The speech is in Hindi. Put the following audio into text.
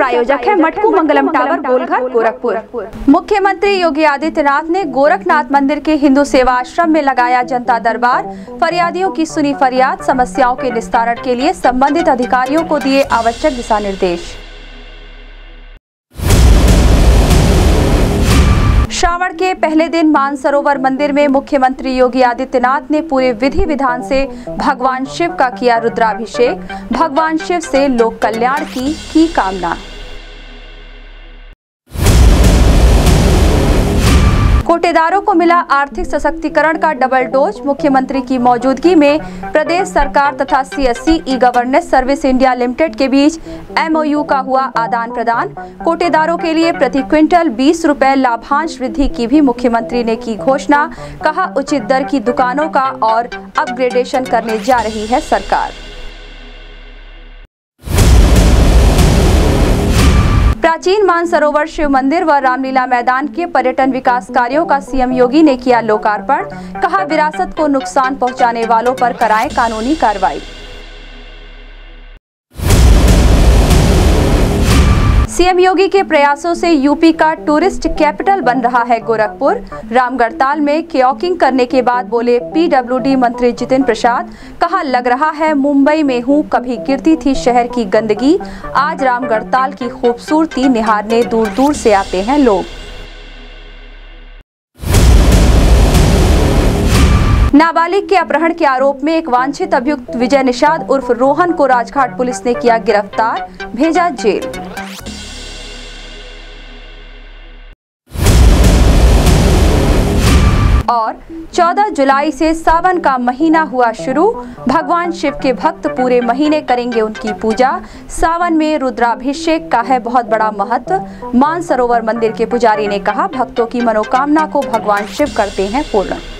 प्रायोजक है मटकू मंगलम टावर, गोलघर, गोरखपुर। मुख्यमंत्री योगी आदित्यनाथ ने गोरखनाथ मंदिर के हिंदू सेवा आश्रम में लगाया जनता दरबार। फरियादियों की सुनी फरियाद, समस्याओं के निस्तारण के लिए संबंधित अधिकारियों को दिए आवश्यक दिशा निर्देश। श्रावण के पहले दिन मानसरोवर मंदिर में मुख्यमंत्री योगी आदित्यनाथ ने पूरे विधि विधान से भगवान शिव का किया रुद्राभिषेक। भगवान शिव से लोक कल्याण की कामना। कोटेदारों को मिला आर्थिक सशक्तिकरण का डबल डोज। मुख्यमंत्री की मौजूदगी में प्रदेश सरकार तथा CSC e governance service India limited के बीच MOU का हुआ आदान प्रदान। कोटेदारों के लिए प्रति क्विंटल 20 रुपए लाभांश वृद्धि की भी मुख्यमंत्री ने की घोषणा। कहा, उचित दर की दुकानों का और अपग्रेडेशन करने जा रही है सरकार। प्राचीन मानसरोवर शिव मंदिर व रामलीला मैदान के पर्यटन विकास कार्यों का CM योगी ने किया लोकार्पण। कहा, विरासत को नुकसान पहुंचाने वालों पर कराएं कानूनी कार्रवाई। CM योगी के प्रयासों से यूपी का टूरिस्ट कैपिटल बन रहा है गोरखपुर। रामगढ़ताल में कयाकिंग करने के बाद बोले PWD मंत्री जितिन प्रसाद। कहा, लग रहा है मुंबई में हूँ, कभी गिरती थी शहर की गंदगी। आज रामगढ़ताल की खूबसूरती निहारने दूर दूर से आते हैं लोग। नाबालिग के अपहरण के आरोप में एक वांछित अभियुक्त विजय निषाद उर्फ रोहन को राजघाट पुलिस ने किया गिरफ्तार, भेजा जेल। और 14 जुलाई से सावन का महीना हुआ शुरू। भगवान शिव के भक्त पूरे महीने करेंगे उनकी पूजा। सावन में रुद्राभिषेक का है बहुत बड़ा महत्व। मानसरोवर मंदिर के पुजारी ने कहा, भक्तों की मनोकामना को भगवान शिव करते हैं पूर्ण।